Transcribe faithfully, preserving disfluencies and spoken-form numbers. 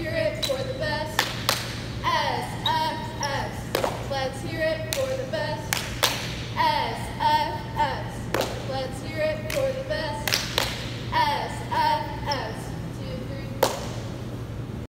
hear it for the best. S, F, S. Let's hear it for